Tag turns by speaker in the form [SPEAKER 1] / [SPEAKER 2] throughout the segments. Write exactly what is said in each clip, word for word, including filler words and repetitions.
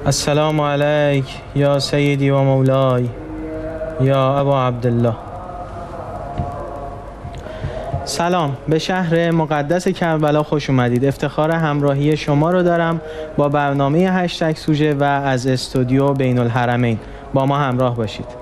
[SPEAKER 1] السلام علیک یا سیدی و مولای یا ابا عبدالله. سلام، به شهر مقدس کربلا خوش اومدید. افتخار همراهی شما رو دارم با برنامه هشتگ سوژه و از استودیو بین الحرمین. با ما همراه باشید.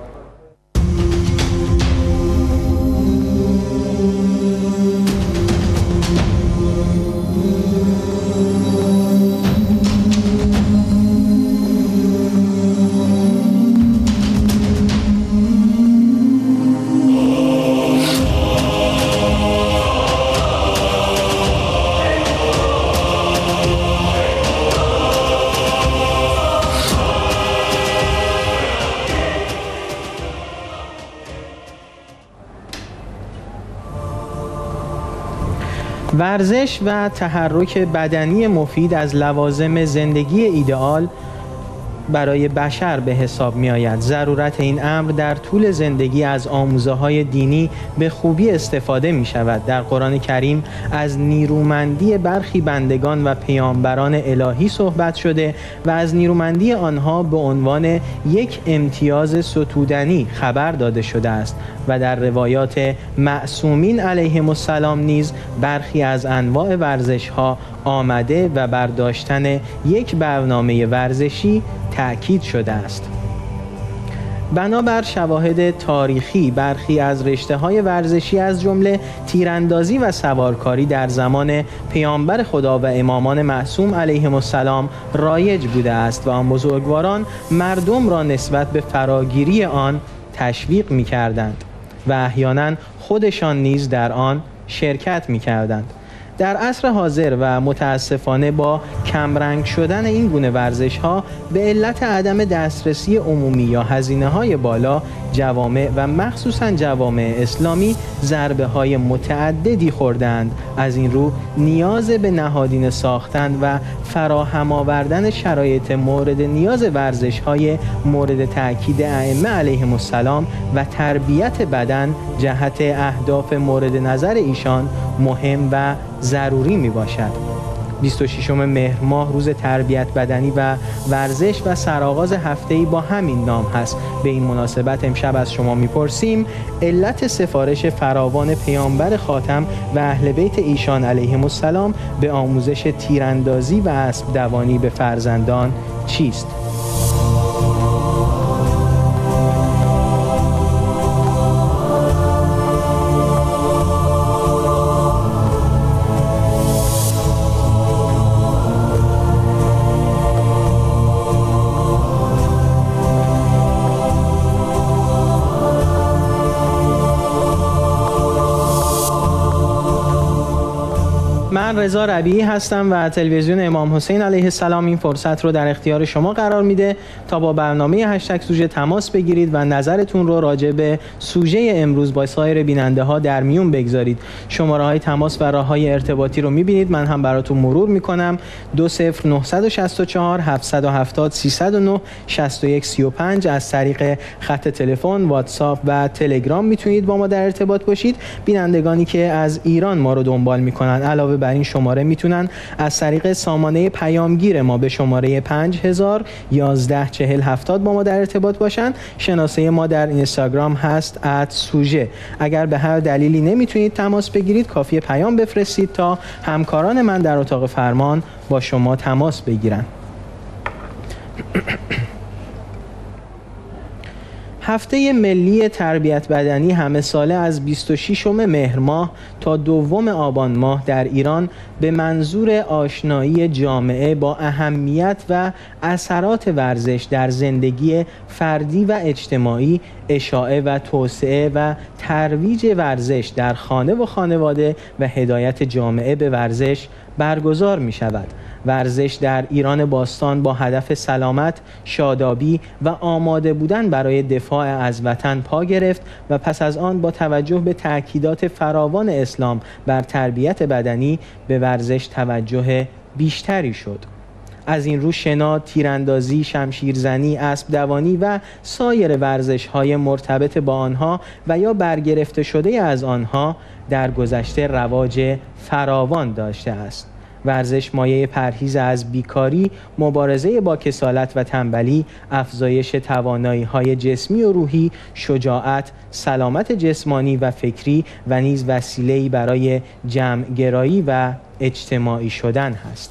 [SPEAKER 1] ورزش و تحرک بدنی مفید از لوازم زندگی ایدئال برای بشر به حساب می آید. ضرورت این امر در طول زندگی از آموزه‌های دینی به خوبی استفاده می شود. در قرآن کریم از نیرومندی برخی بندگان و پیامبران الهی صحبت شده و از نیرومندی آنها به عنوان یک امتیاز ستودنی خبر داده شده است و در روایات معصومین علیهم السلام نیز برخی از انواع ورزش‌ها آمده و بر داشتن یک برنامه ورزشی تأکید شده است. بنابر شواهد تاریخی برخی از رشته‌های ورزشی از جمله تیراندازی و سوارکاری در زمان پیامبر خدا و امامان معصوم علیهم السلام رایج بوده است و آن بزرگواران مردم را نسبت به فراگیری آن تشویق می‌کردند و احیانا خودشان نیز در آن شرکت می‌کردند. در عصر حاضر و متاسفانه با کمرنگ شدن این گونه ورزش‌ها به علت عدم دسترسی عمومی یا هزینه‌های بالا، جوامع و مخصوصاً جوامع اسلامی ضربه‌های متعددی خوردند. از این رو نیاز به نهادینه ساختن و فراهم آوردن شرایط مورد نیاز ورزش‌های مورد تأکید ائمه علیهم السلام و تربیت بدن جهت اهداف مورد نظر ایشان مهم و ضروری می باشد. بیست و ششم مهر ماه روز تربیت بدنی و ورزش و سرآغاز هفته‌ای با همین نام هست. به این مناسبت امشب از شما میپرسیم علت سفارش فراوان پیامبر خاتم و اهل بیت ایشان علیهم السلام به آموزش تیراندازی و اسب دوانی به فرزندان چیست؟ من رضا ربیعی هستم و تلویزیون امام حسین علیه السلام این فرصت رو در اختیار شما قرار میده تا با برنامه هشتگ سوژه تماس بگیرید و نظرتون رو راجع به سوژه امروز با سایر بیننده ها در میون بگذارید. شماره های تماس و راه های ارتباطی رو میبینید، من هم براتون مرور میکنم. دو صفر نه شش چهار هفت هفت صفر سه صفر نه شش یک سه پنج از طریق خط تلفن، واتساپ و تلگرام میتونید با ما در ارتباط باشید. بینندگانی که از ایران ما رو دنبال میکنن علاوه بر این شماره میتونن از طریق سامانه پیامگیر ما به شماره پنج هزار یازده چهل هفتاد با ما در ارتباط باشن. شناسه ما در اینستاگرام هست ات سوژه. اگر به هر دلیلی نمیتونید تماس بگیرید کافیه پیام بفرستید تا همکاران من در اتاق فرمان با شما تماس بگیرن. هفته ملی تربیت بدنی همه ساله از بیست و ششم مهر ماه تا دوم آبان ماه در ایران به منظور آشنایی جامعه با اهمیت و اثرات ورزش در زندگی فردی و اجتماعی، اشاعه و توسعه و ترویج ورزش در خانه و خانواده و هدایت جامعه به ورزش برگزار می شود. ورزش در ایران باستان با هدف سلامت، شادابی و آماده بودن برای دفاع از وطن پا گرفت و پس از آن با توجه به تأکیدات فراوان اسلام بر تربیت بدنی به ورزش توجه بیشتری شد. از این رو شنا، تیراندازی، شمشیرزنی، اسب دوانی و سایر ورزش‌های مرتبط با آنها و یا برگرفته شده از آنها در گذشته رواج فراوان داشته است. ورزش مایه پرهیز از بیکاری، مبارزه با کسالت و تنبلی، افزایش توانایی‌های جسمی و روحی، شجاعت، سلامت جسمانی و فکری و نیز وسیله‌ای برای جمع‌گرایی و اجتماعی شدن هست.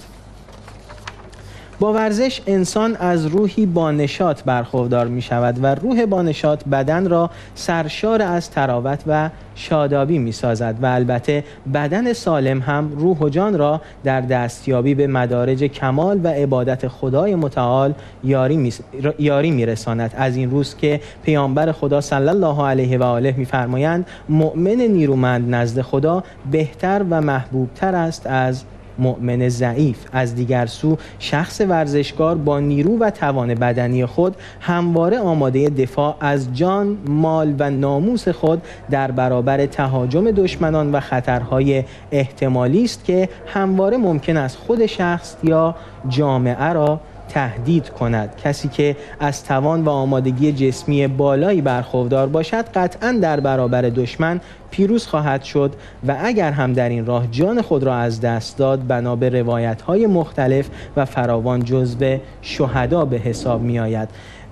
[SPEAKER 1] با ورزش انسان از روحی با نشاط برخوردار می شود و روح با نشاط بدن را سرشار از تراوت و شادابی می سازد و البته بدن سالم هم روح و جان را در دستیابی به مدارج کمال و عبادت خدای متعال یاری می, یاری می رساند. از این روز که پیامبر خدا صلی الله علیه و آله می فرمایند مؤمن نیرومند نزد خدا بهتر و محبوبتر است از مؤمن ضعیف. از دیگر سو شخص ورزشکار با نیرو و توان بدنی خود همواره آماده دفاع از جان، مال و ناموس خود در برابر تهاجم دشمنان و خطرهای احتمالی است که همواره ممکن است خود شخص یا جامعه را تهدید کند. کسی که از توان و آمادگی جسمی بالایی برخوردار باشد قطعاً در برابر دشمن پیروز خواهد شد و اگر هم در این راه جان خود را از دست داد بنا به روایت‌های مختلف و فراوان جزو شهدا به حساب می آید.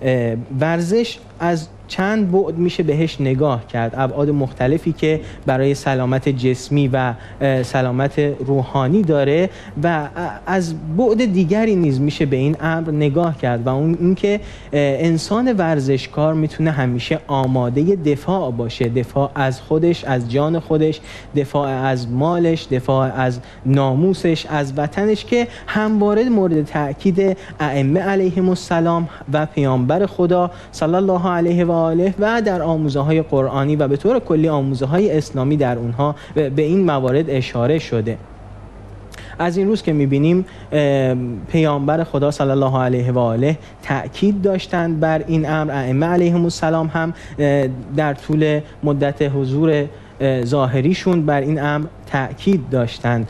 [SPEAKER 1] ورزش از چند بعد میشه بهش نگاه کرد، ابعاد مختلفی که برای سلامت جسمی و سلامت روحانی داره و از بعد دیگری نیز میشه به این امر نگاه کرد و اون اینکه انسان ورزشکار میتونه همیشه آماده دفاع باشه، دفاع از خودش، از جان خودش، دفاع از مالش، دفاع از ناموسش، از وطنش که همواره مورد تأکید ائمه علیهم السلام و پیامبر خدا صلی الله علیه و آله و در آموزه های قرآنی و به طور کلی آموزه های اسلامی در اونها به این موارد اشاره شده. از این روز که می‌بینیم پیامبر خدا صلی الله علیه و آله تأکید داشتند بر این امر، ائمه علیهم السلام هم در طول مدت حضور ظاهریشون بر این امر تأکید داشتند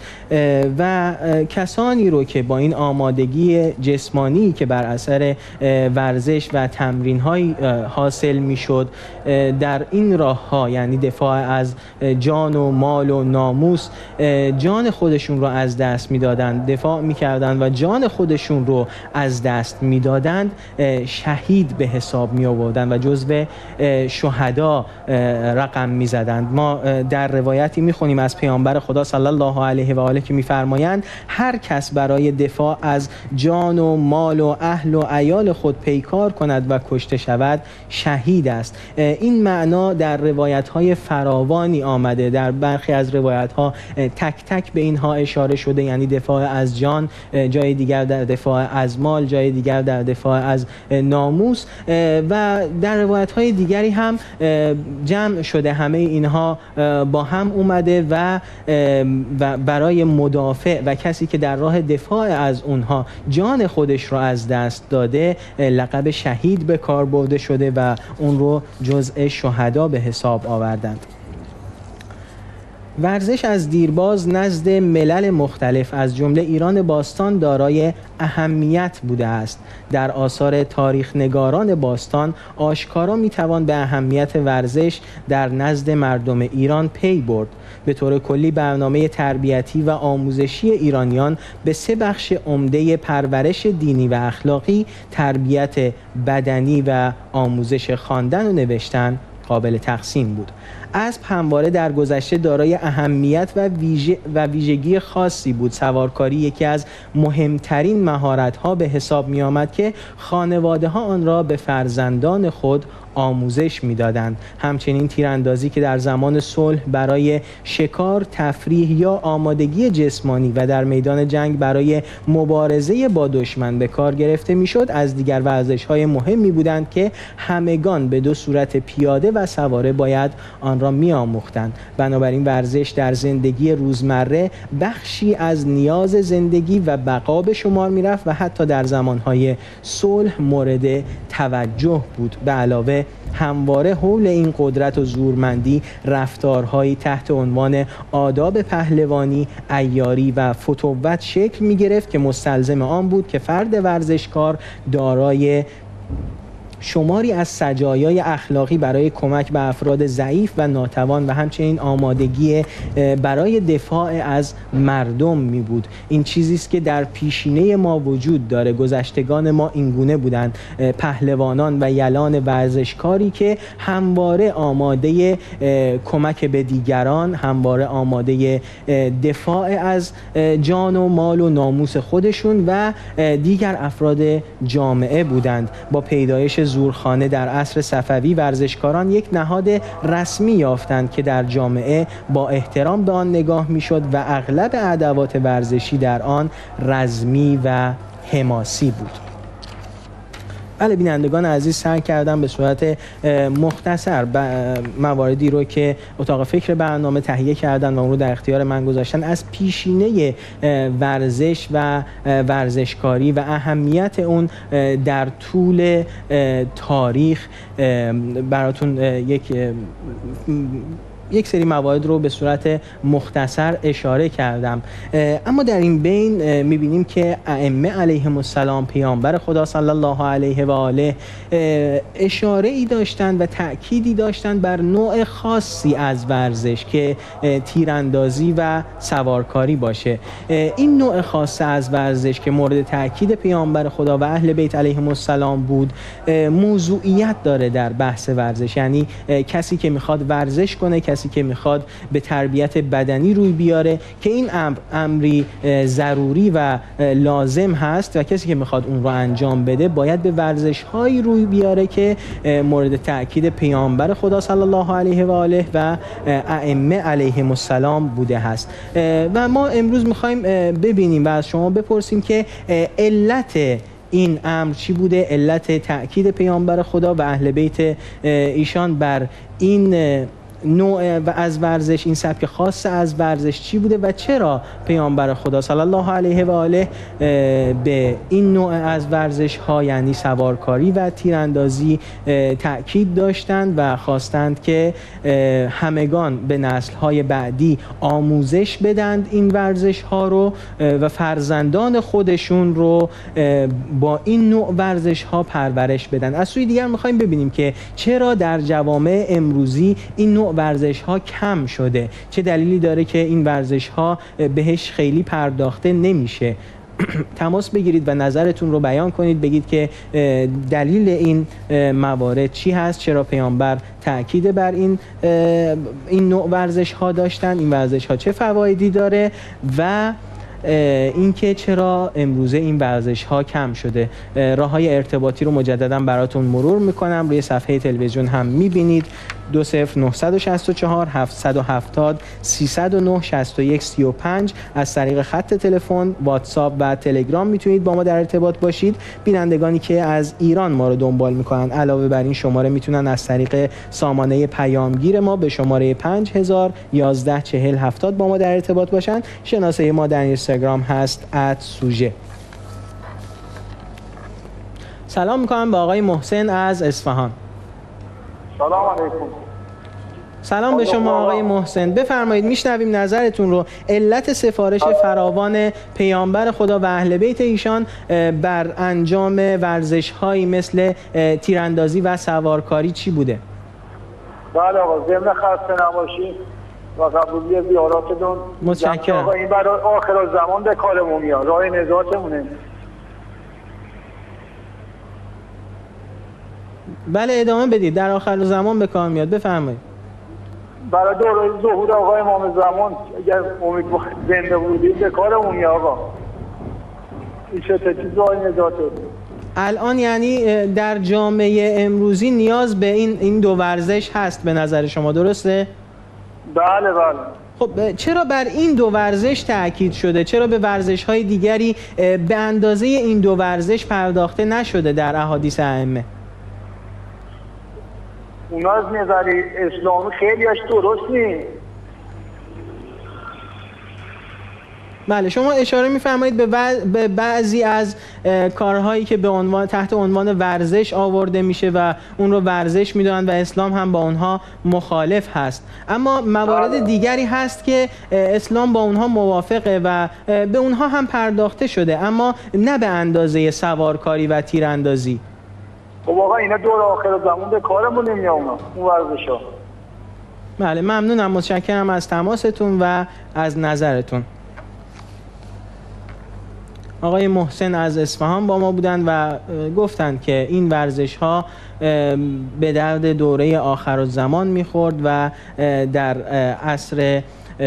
[SPEAKER 1] و کسانی رو که با این آمادگی جسمانی که بر اثر ورزش و تمرین‌های حاصل میشد در این راه‌ها، یعنی دفاع از جان و مال و ناموس، جان خودشون رو از دست میدادند، دفاع میکردند و جان خودشون رو از دست میدادند، شهید به حساب می آوردند و جزو شهدا رقم میزدند. ما در روایتی میخونیم از پیامبر خدا صلی الله علیه و آله که میفرمایند هر کس برای دفاع از جان و مال و اهل و عیال خود پیکار کند و کشته شود شهید است. این معنا در روایت‌های فراوانی آمده، در برخی از روایت‌ها تک تک به اینها اشاره شده، یعنی دفاع از جان، جای دیگر در دفاع از مال، جای دیگر در دفاع از ناموس و در روایت‌های دیگری هم جمع شده همه اینها با هم اومده و و برای مدافع و کسی که در راه دفاع از اونها جان خودش رو از دست داده لقب شهید به کار برده شده و اون رو جزء شهدا به حساب آوردند. ورزش از دیرباز نزد ملل مختلف از جمله ایران باستان دارای اهمیت بوده است. در آثار تاریخ نگاران باستان آشکارا میتوان به اهمیت ورزش در نزد مردم ایران پی برد. به طور کلی برنامه تربیتی و آموزشی ایرانیان به سه بخش عمده پرورش دینی و اخلاقی، تربیت بدنی و آموزش خواندن و نوشتن قابل تقسیم بود. اسب همواره در گذشته دارای اهمیت و ویژه و ویژگی خاصی بود. سوارکاری یکی از مهمترین مهارت‌ها به حساب می آمد که خانواده‌ها آن را به فرزندان خود آموزش می‌دادند. همچنین تیراندازی که در زمان صلح برای شکار، تفریح یا آمادگی جسمانی و در میدان جنگ برای مبارزه با دشمن به کار گرفته می‌شد، از دیگر ورزش‌های مهمی بودند که همگان به دو صورت پیاده و سواره باید آن را می‌آموختند. بنابراین ورزش در زندگی روزمره بخشی از نیاز زندگی و بقا به شمار می‌رفت و حتی در زمان‌های صلح مورد توجه بود. به علاوه همواره حول این قدرت و زورمندی رفتارهایی تحت عنوان آداب پهلوانی، عیاری و فتوت شکل می گرفت که مستلزم آن بود که فرد ورزشکار دارای شماری از سجایای اخلاقی برای کمک به افراد ضعیف و ناتوان و همچنین آمادگی برای دفاع از مردم می بود. این چیزی است که در پیشینه ما وجود داره. گذشتگان ما اینگونه بودند، پهلوانان و یلان ورزشکاری که همواره آماده کمک به دیگران، همواره آماده دفاع از جان و مال و ناموس خودشون و دیگر افراد جامعه بودند. با پیدایش زورخانه در عصر صفوی ورزشکاران یک نهاد رسمی یافتند که در جامعه با احترام به آن نگاه میشد و اغلب ادوات ورزشی در آن رزمی و حماسی بود. بله بینندگان عزیز، سعی کردم به صورت مختصر مواردی رو که اتاق فکر برنامه تهیه کردن و اون رو در اختیار من گذاشتن از پیشینه ورزش و ورزشکاری و اهمیت اون در طول تاریخ براتون یک یک سری موارد رو به صورت مختصر اشاره کردم. اما در این بین میبینیم که ائمه علیهم السلام، پیامبر خدا صلی الله علیه و آله، اشاره ای داشتند و تأکیدی داشتند بر نوع خاصی از ورزش که تیراندازی و سوارکاری باشه. این نوع خاص از ورزش که مورد تأکید پیامبر خدا و اهل بیت علیهم السلام بود، موضوعیت داره در بحث ورزش. یعنی کسی که میخواد ورزش کنه، کسی که میخواد به تربیت بدنی روی بیاره که این امر امری ضروری و لازم هست و کسی که میخواد اون رو انجام بده باید به ورزش هایی روی بیاره که مورد تأکید پیامبر خدا صلی الله علیه و آله و ائمه علیهم السلام بوده هست. و ما امروز میخوایم ببینیم و از شما بپرسیم که علت این امر چی بوده، علت تأکید پیامبر خدا و اهل بیت ایشان بر این نوع و از ورزش، این سبک خاص از ورزش چی بوده و چرا پیامبر خدا صلی الله علیه و آله به این نوع از ورزش ها یعنی سوارکاری و تیراندازی تأکید داشتند و خواستند که همگان به نسل های بعدی آموزش بدند این ورزش ها رو و فرزندان خودشون رو با این نوع ورزش ها پرورش بدن. از سوی دیگر میخوایم ببینیم که چرا در جوامع امروزی این نوع ورزش ها کم شده، چه دلیلی داره که این ورزش ها بهش خیلی پرداخته نمیشه. تماس بگیرید و نظرتون رو بیان کنید، بگید که دلیل این موارد چی هست، چرا پیامبر تأکید بر این این نوع ورزش ها داشتن، این ورزش ها چه فوایدی داره و اینکه چرا امروزه این ورزش ها کم شده. راه های ارتباطی رو مجددا براتون مرور میکنم، روی صفحه تلویزیون هم میبینید. دو صفر نه شش چهار هفت هفت صفر سه صفر نه شش یک سه پنج از طریق خط تلفن، واتساپ و تلگرام میتونید با ما در ارتباط باشید. بینندگانی که از ایران ما رو دنبال میکنن علاوه بر این شماره میتونن از طریق سامانه پیامگیر ما به شماره پنج هزار یازده چهل هفتاد با ما در ارتباط باشن. شناسه ما در اینستاگرام هست ات سوژه. سلام میکنم به آقای محسن از اصفهان.
[SPEAKER 2] سلام علیکم.
[SPEAKER 1] سلام به شما آقای محسن، بفرمایید میشنویم نظرتون رو. علت سفارش فراوان پیامبر خدا و اهل بیت ایشان بر انجام ورزش هایی مثل تیراندازی و سوارکاری چی بوده؟
[SPEAKER 2] بله آقا، ضمن خسته نباشید و قبولی زیاراتتون.
[SPEAKER 1] متشکرم.
[SPEAKER 2] آقا این برای آخر زمان به کارمون میاد، راه نجاتمونه.
[SPEAKER 1] بله ادامه بدید، در آخر زمان به کار میاد، بفرمایید.
[SPEAKER 2] برای دوره ظهور آقای امام زمان اگر امید زنده بودید به کارمون میاد آقا. این چه چیز راه نجاته.
[SPEAKER 1] الان یعنی در جامعه امروزی نیاز به این این دو ورزش هست به نظر شما، درسته؟
[SPEAKER 2] بله بله.
[SPEAKER 1] خب چرا بر این دو ورزش تأکید شده؟ چرا به ورزش های دیگری به اندازه این دو ورزش پرداخته نشده در احادیث ائمه؟
[SPEAKER 2] اونا از نظر اسلامی خیلی اش درست نیست.
[SPEAKER 1] بله شما اشاره می‌فرمایید به, به بعضی از کارهایی که به عنوان تحت عنوان ورزش آورده میشه و اون رو ورزش میدونن و اسلام هم با اونها مخالف هست، اما موارد بله. دیگری هست که اسلام با اونها موافقه و به اونها هم پرداخته شده، اما نه به اندازه سوارکاری و تیراندازی.
[SPEAKER 2] خب آقا اینا دور آخر زمان به کارمون نمیاد اون ورزشا.
[SPEAKER 1] بله ممنونم، متشکرم از تماستون و از نظرتون. آقای محسن از اصفهان با ما بودند و گفتند که این ورزش ها به درد دوره آخرالزمان میخورد و در عصر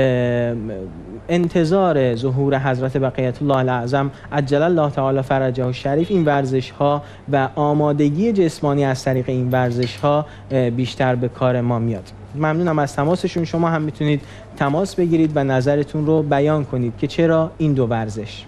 [SPEAKER 1] انتظار ظهور حضرت بقیت الله الاعظم عجل الله تعالی فرجه الشریف این ورزش ها و آمادگی جسمانی از طریق این ورزش ها بیشتر به کار ما میاد. ممنونم از تماسشون. شما هم میتونید تماس بگیرید و نظرتون رو بیان کنید که چرا این دو ورزش.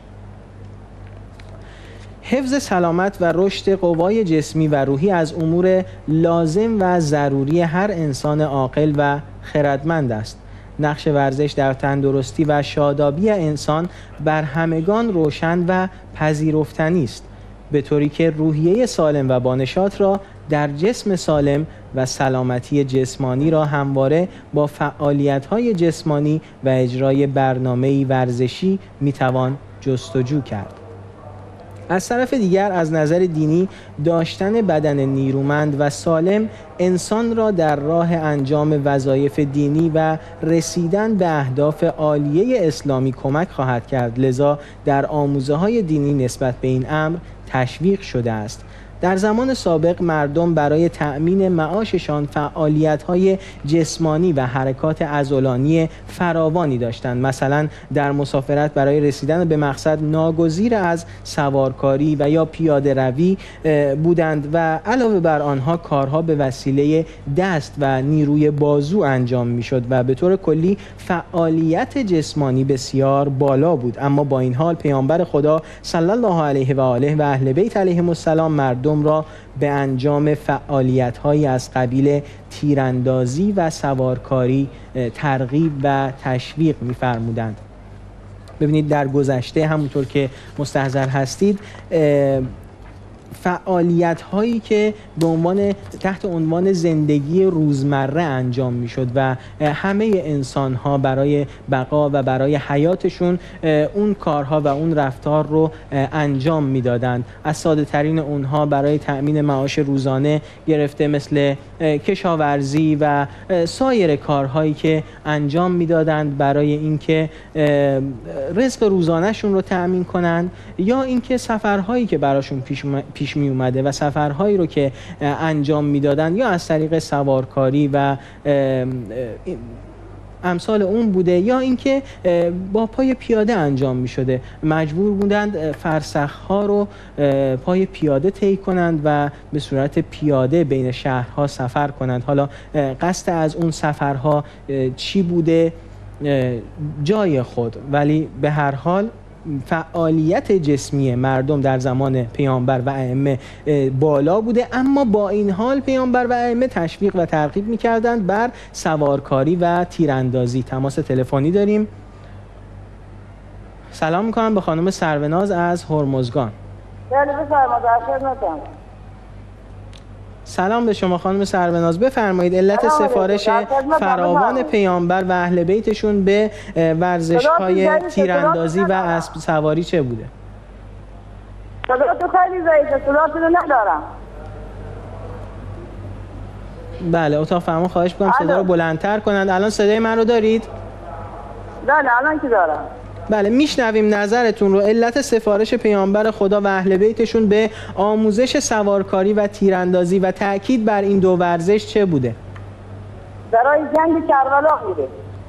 [SPEAKER 1] حفظ سلامت و رشد قوای جسمی و روحی از امور لازم و ضروری هر انسان عاقل و خردمند است. نقش ورزش در تندرستی و شادابی انسان بر همگان روشن و پذیرفتنی است، به طوری که روحیه سالم و بانشاط را در جسم سالم و سلامتی جسمانی را همواره با فعالیت‌های جسمانی و اجرای برنامه‌ای ورزشی میتوان جستجو کرد. از طرف دیگر از نظر دینی داشتن بدن نیرومند و سالم انسان را در راه انجام وظایف دینی و رسیدن به اهداف عالیه اسلامی کمک خواهد کرد، لذا در آموزه‌های دینی نسبت به این امر تشویق شده است. در زمان سابق مردم برای تأمین معاششان فعالیت‌های جسمانی و حرکات عضلانی فراوانی داشتند. مثلا در مسافرت برای رسیدن به مقصد ناگزیر از سوارکاری و یا پیاده روی بودند و علاوه بر آنها کارها به وسیله دست و نیروی بازو انجام می‌شد و به طور کلی فعالیت جسمانی بسیار بالا بود. اما با این حال پیامبر خدا صلی الله علیه و آله و اهل بیت علیهم السلام مردم را به انجام فعالیت‌هایی از قبیل تیراندازی و سوارکاری ترغیب و تشویق می‌فرمودند. ببینید در گذشته همونطور که مستحضر هستید فعالیت هایی که به عنوان تحت عنوان زندگی روزمره انجام میشد و همه انسان ها برای بقا و برای حیاتشون اون کارها و اون رفتار رو انجام میدادند. از ساده ترین اونها برای تأمین معاش روزانه گرفته مثل کشاورزی و سایر کارهایی که انجام میدادند برای اینکه رزق روزانهشون رو تأمین کنند، یا اینکه سفرهایی که براشون پیش پیش می اومده و سفرهایی رو که انجام میدادن یا از طریق سوارکاری و امثال اون بوده، یا اینکه با پای پیاده انجام می شده. مجبور بودند فرسخ‌ها رو پای پیاده طی کنند و به صورت پیاده بین شهرها سفر کنند. حالا قصد از اون سفرها چی بوده جای خود، ولی به هر حال فعالیت جسمی مردم در زمان پیامبر و ائمه بالا بوده. اما با این حال پیامبر و ائمه تشویق و ترغیب می‌کردند بر سوارکاری و تیراندازی. تماس تلفنی داریم. سلام می‌کنم به خانم سروناز از هرمزگان.
[SPEAKER 3] بله بفرمایید، در خدمتم.
[SPEAKER 1] سلام به شما خانم سروناز، بفرمایید علت سفارش فراوان پیامبر و اهل بیتشون به ورزش‌های تیراندازی و اسب سواری چه بوده؟
[SPEAKER 3] صداتو خیلی ضعیفه، صداتو ندارم.
[SPEAKER 1] بله اتاق فرمان خواهش می‌کنم صدا رو بلندتر کنند. الان صدای من رو دارید؟
[SPEAKER 3] بله الان که دارم.
[SPEAKER 1] بله میشنویم نظرتون رو. علت سفارش پیامبر خدا و اهل بیتشون به آموزش سوارکاری و تیراندازی و تأکید بر این دو ورزش چه بوده؟
[SPEAKER 3] برای جنگ کربلا بوده.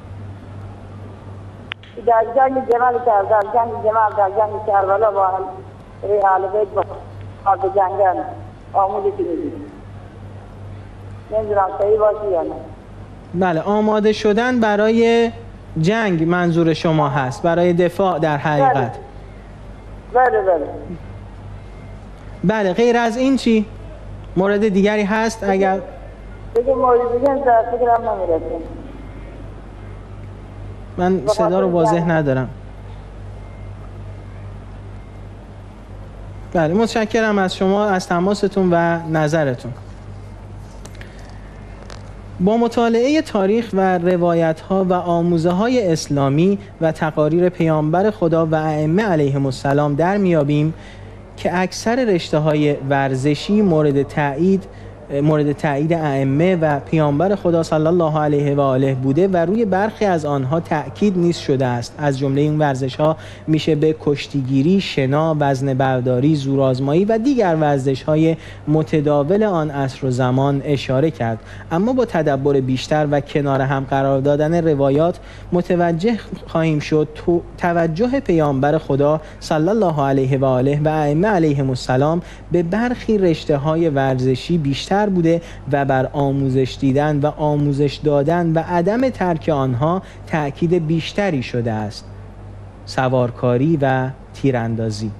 [SPEAKER 3] در جنگ جمل کردن، جنگ جمل در جنگ کربلا با اهل بیت با به جنگن آموزش میدید. نمیدونم صحیح باشه یا نه.
[SPEAKER 1] بله آماده شدن برای جنگ منظور شما هست، برای دفاع در حقیقت.
[SPEAKER 3] بله بله
[SPEAKER 1] بله غیر از این چی؟ مورد دیگری هست؟ اگر
[SPEAKER 3] بگه مورد دیگری در فکرم نمیرسیم.
[SPEAKER 1] من صدا رو واضح ندارم. بله متشکرم از شما، از تماستون و نظرتون. با مطالعه تاریخ و روایت‌ها و آموزه‌های اسلامی و تقاریر پیامبر خدا و ائمه علیهم السلام در میابیم که اکثر رشته‌های ورزشی مورد تایید مورد تایید ائمه و پیامبر خدا صلی الله علیه و آله بوده و روی برخی از آنها تأکید نیز شده است. از جمله این ورزش‌ها میشه به کشتیگیری، شنا، وزنه برداری، زورآزمایی و دیگر ورزش‌های متداول آن عصر و زمان اشاره کرد. اما با تدبر بیشتر و کنار هم قرار دادن روایات متوجه خواهیم شد تو توجه پیامبر خدا صلی الله علیه و آله و ائمه علیهم السلام به برخی رشته‌های ورزشی بیشتر بوده و بر آموزش دیدن و آموزش دادن و عدم ترک آنها تأکید بیشتری شده است. سوارکاری و تیراندازی،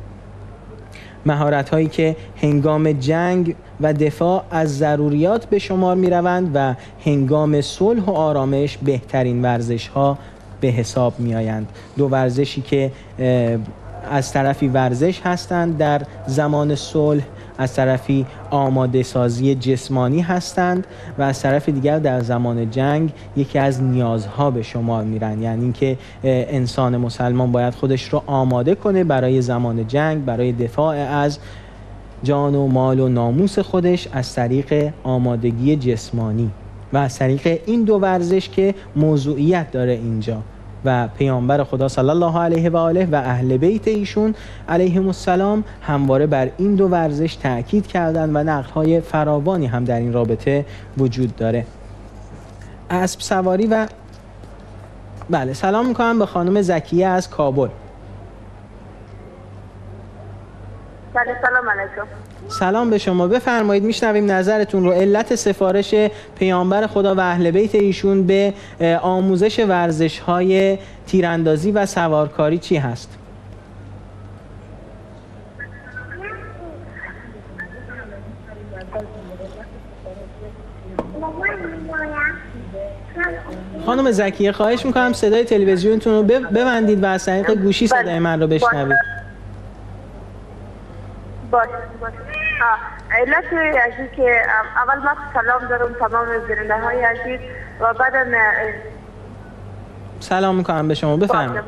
[SPEAKER 1] مهارت هایی که هنگام جنگ و دفاع از ضروریات به شمار می روند و هنگام صلح و آرامش بهترین ورزش ها به حساب می آیند. دو ورزشی که از طرفی ورزش هستند در زمان صلح، از طرفی آماده سازی جسمانی هستند و از طرف دیگر در زمان جنگ یکی از نیازها به شمار میرن. یعنی اینکه انسان مسلمان باید خودش رو آماده کنه برای زمان جنگ، برای دفاع از جان و مال و ناموس خودش از طریق آمادگی جسمانی و از طریق این دو ورزش که موضوعیت داره اینجا و پیامبر خدا صلی الله علیه و آله و اهل بیت ایشون علیهم السلام همواره بر این دو ورزش تأکید کردن و نقل‌های فراوانی هم در این رابطه وجود داره. اسب سواری و بله، سلام میکنم به خانم زکیه از کابل.
[SPEAKER 3] بله، سلام علیکم.
[SPEAKER 1] سلام به شما، بفرمایید میشنویم نظرتون رو. علت سفارش پیامبر خدا و اهل بیت ایشون به آموزش ورزش‌های تیراندازی و سوارکاری چی هست؟ خانم زکیه خواهش میکنم صدای تلویزیونتون رو ببندید و از طریق گوشی صدای من رو بشنوید.
[SPEAKER 3] باش باش. علت عزیز که اول ما سلام دارم تمام زنده های عزیز و بعدا
[SPEAKER 1] سلام میکنم به شما، بفرمایید.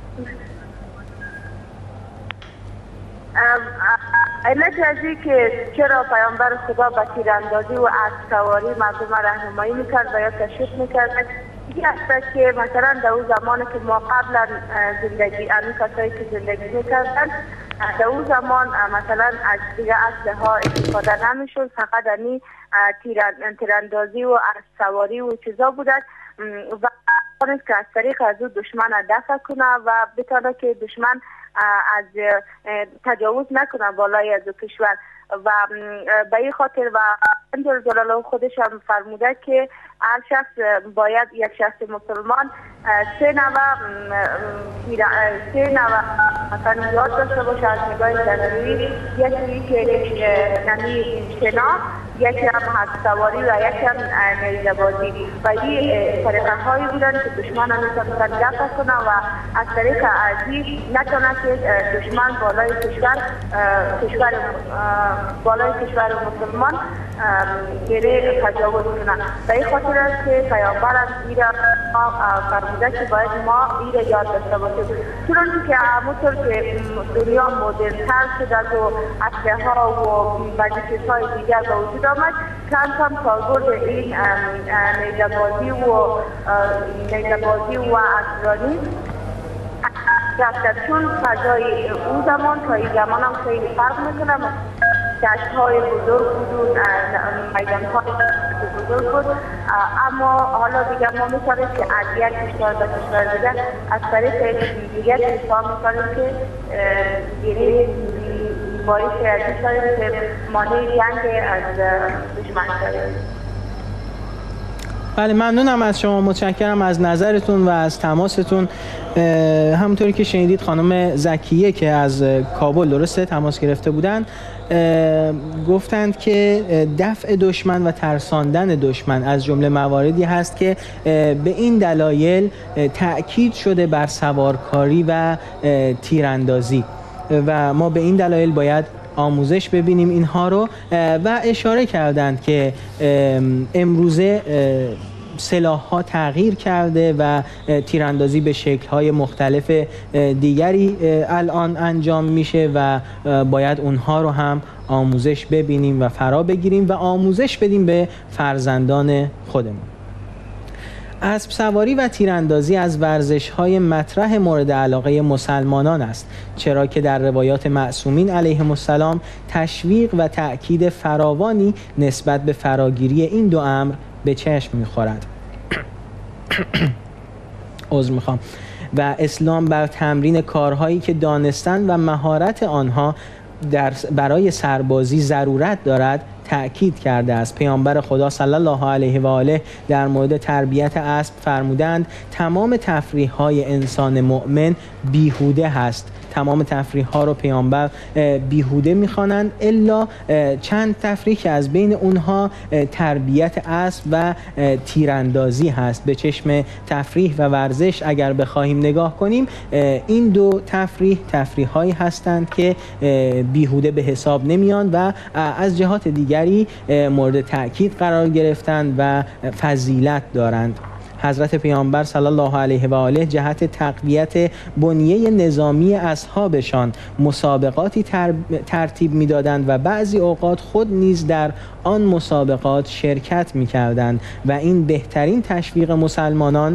[SPEAKER 3] علت عزیز که چرا پیامبر خدا با تیراندازی و اسب سواری مردم راهنمایی میکرد و یا تشویق میکرد، یکی است که مثلا در اون زمانی که ما قبلا زندگی امی کسایی که زندگی میکردن در اون زمان مثلا از دیگه اسلحه ها استفاده نمیشد، فقط امی تیراندازی و اسب سواری و چیزا بودن و که از طریق از اون دشمن دفع کنه و بتانه که دشمن از تجاوز نکنه بالای از کشور و به این خاطر و جل جلاله خودش هم فرموده که هر شخص باید یک شخص مسلمان سه نوع سه نوع مثلا یاد داشته باشه از نگاه جنگی، یکی که نمی شنا، یکی هم اسب سواری و یکی هم نیزه بازی و این طریقه هایی بودن که دشمن هم میتونن دفع کنه و از طریق ازی نتونه که دشمن بالای کشور کشور بالای کشور مسلمان گره تجاوز کنه. به این خاطر است که پیامبر هم ایره فرموده که باید ما ایره یاد داشته باشیم، چون که همونطور که دنیا مدرن‌تر شده و اسلحه ها و بعضی چیزهای دیگر به وجود آمد، کم کم کاربرد این نیزه بازی و نیزه بازی و اسبرانی رفته، چون فضای اون زمان تا این زمان هم خیلی فرق میکنه. دشت های بزرگ بود، میدان های بزرگ بود، اما حالا دیگه ما میتونیم که از یک کشور به کشور دیگر از طریق دیگر کشور میتونیم که گیره باعث ارزش داریم که مانع جنگ از دشمن شدیم.
[SPEAKER 1] بله، ممنونم از شما، متشکرم از نظرتون و از تماستون. همونطوری که شنیدید خانم زکیه که از کابل درسته تماس گرفته بودن، گفتند که دفع دشمن و ترساندن دشمن از جمله مواردی هست که به این دلایل تأکید شده بر سوارکاری و تیراندازی و ما به این دلایل باید آموزش ببینیم اینها رو و اشاره کردند که امروزه سلاح‌ها تغییر کرده و تیراندازی به شکل‌های مختلف دیگری الان انجام میشه و باید اونها رو هم آموزش ببینیم و فرا بگیریم و آموزش بدیم به فرزندان خودمون. اسب سواری و تیراندازی از ورزش‌های مطرح مورد علاقه مسلمانان است، چرا که در روایات معصومین علیهم السلام تشویق و تأکید فراوانی نسبت به فراگیری این دو امر به چشم می‌خورد. عذر می‌خوام. و اسلام بر تمرین کارهایی که دانستن و مهارت آنها در برای سربازی ضرورت دارد تأکید کرده است. پیامبر خدا صلی الله علیه و آله در مورد تربیت اسب فرمودند تمام تفریح‌های انسان مؤمن بیهوده هست. تمام تفریح ها رو پیامبر بیهوده میخوانند الا چند تفریح که از بین اونها تربیت اسب و تیراندازی هست. به چشم تفریح و ورزش اگر بخواهیم نگاه کنیم این دو تفریح تفریح هایی هستند که بیهوده به حساب نمیان و از جهات دیگری مورد تأکید قرار گرفتند و فضیلت دارند. حضرت پیامبر صلی الله علیه و آله جهت تقویت بنیه نظامی اصحابشان مسابقاتی تر... ترتیب می‌دادند و بعضی اوقات خود نیز در آن مسابقات شرکت می‌کردند و این بهترین تشویق مسلمانان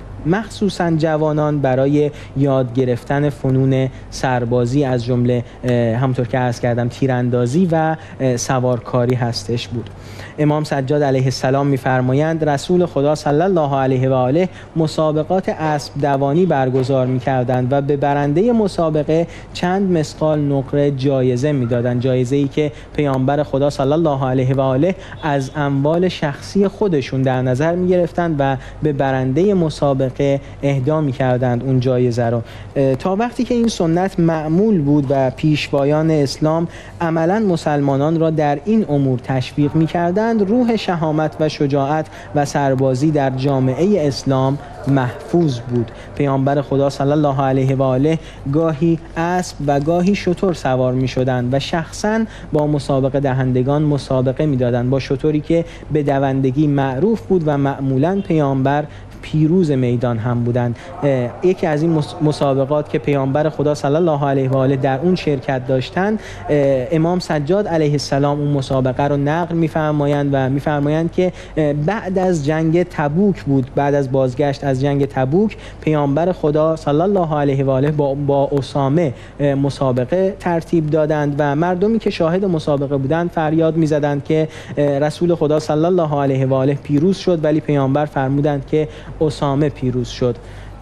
[SPEAKER 1] مخصوصاً جوانان برای یاد گرفتن فنون سربازی از جمله همونطور که عرض کردم تیراندازی و سوارکاری هستش بود. امام سجاد علیه السلام می‌فرمایند رسول خدا صلی الله علیه و آله مسابقات اسب دوانی برگزار می‌کردند و به برنده مسابقه چند مثقال نقره جایزه می‌دادند، جایزه‌ای که پیامبر خدا صلی الله علیه و آله از اموال شخصی خودشون در نظر می‌گرفتند و به برنده مسابقه اهدا می‌کردند اون جایزه رو. تا وقتی که این سنت معمول بود و پیشوایان اسلام عملاً مسلمانان را در این امور تشویق می‌کردند، روح شهامت و شجاعت و سربازی در جامعه اسلام محفوظ بود. پیامبر خدا صلی الله علیه و آله گاهی اسب و گاهی شتر سوار می شدند و شخصاً با مسابقه دهندگان مسابقه می دادند، با شتری که به دوندگی معروف بود و معمولاً پیامبر پیروز میدان هم بودند. یکی از این مسابقات که پیامبر خدا صلی الله علیه و آله در اون شرکت داشتند، امام سجاد علیه السلام اون مسابقه رو نقل می‌فرمایند و می‌فرمایند که بعد از جنگ تبوک بود، بعد از بازگشت از جنگ تبوک پیامبر خدا صلی الله علیه و آله با, با اسامه مسابقه ترتیب دادند و مردمی که شاهد مسابقه بودند فریاد می‌زدند که رسول خدا صلی الله علیه و آله پیروز شد، ولی پیامبر فرمودند که اسامه پیروز شد.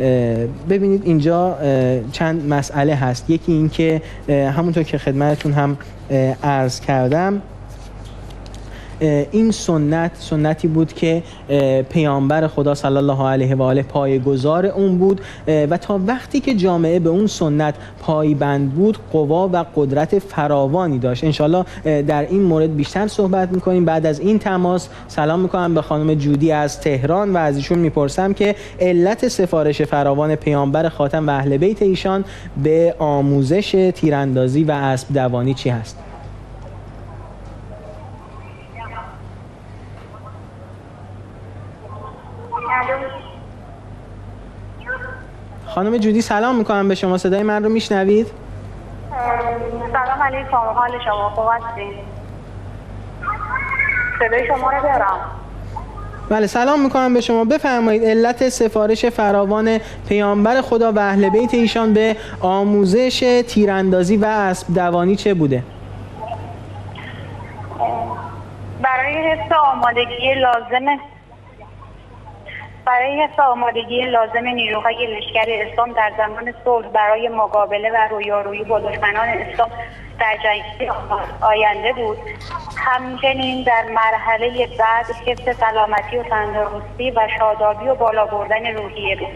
[SPEAKER 1] ببینید اینجا چند مسئله هست. یکی این که همونطور که خدمتتون هم عرض کردم این سنت سنتی بود که پیامبر خدا صلی الله علیه و آله پایه‌گذار اون بود و تا وقتی که جامعه به اون سنت پایبند بود قوا و قدرت فراوانی داشت. انشالله در این مورد بیشتر صحبت میکنیم. بعد از این تماس سلام میکنم به خانم جودی از تهران و از ایشون میپرسم که علت سفارش فراوان پیامبر خاتم و اهل بیت ایشان به آموزش تیراندازی و اسب دوانی چی هست؟ خانم جودی سلام میکنم به شما، صدای من رو میشنوید؟
[SPEAKER 3] سلام علیکم، حال شما خوب هستین؟ صدای شما رو دارم.
[SPEAKER 1] بله سلام میکنم به شما، بفرمایید علت سفارش فراوان پیامبر خدا و اهل بیت ایشان به آموزش تیراندازی و اسب دوانی چه بوده؟
[SPEAKER 3] برای حفظ آمادگی لازم برای حفظ آمادگی لازم نیروهای لشکر اسلام در زمان صلح برای مقابله و رویارویی با دشمنان اسلام در جنگ آینده بود. همچنین در مرحله بعد حفظ سلامتی و تندرستی و شادابی و بالا بردن روحیه بود.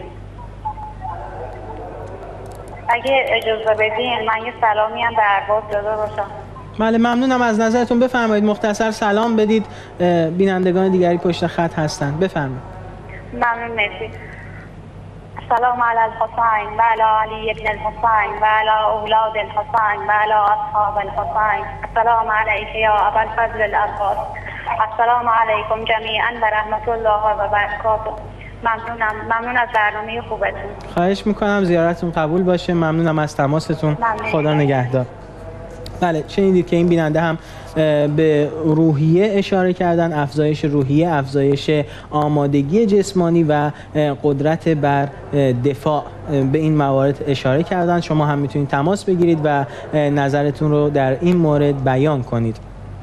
[SPEAKER 3] اگه اجازه بدین من یه سلامی هم به ارباب داده باشم.
[SPEAKER 1] بله ممنونم از نظرتون، بفرمایید مختصر سلام بدید، بینندگان دیگری پشت خط هستند، بفرمایید.
[SPEAKER 3] ممنون، مرسی. السلام علی الحسین و علی علی ابن الحسین و علی اولاد الحسین و علی اصحاب الحسین. السلام علیک یا ابا الفضل العباس
[SPEAKER 4] السلام علیکم جمیعا و رحمت الله و برکاته. ممنونم ممنون از برنامه خوبتون.
[SPEAKER 1] خواهش میکنم، زیارتتون قبول باشه. ممنونم از تماستون.
[SPEAKER 4] ممنون.
[SPEAKER 1] خدا نگهدار. بله، شنیدید که این بیننده هم به روحیه اشاره کردن، افزایش روحیه، افزایش آمادگی جسمانی و قدرت بر دفاع، به این موارد اشاره کردن. شما هم میتونید تماس بگیرید و نظرتون رو در این مورد بیان کنید.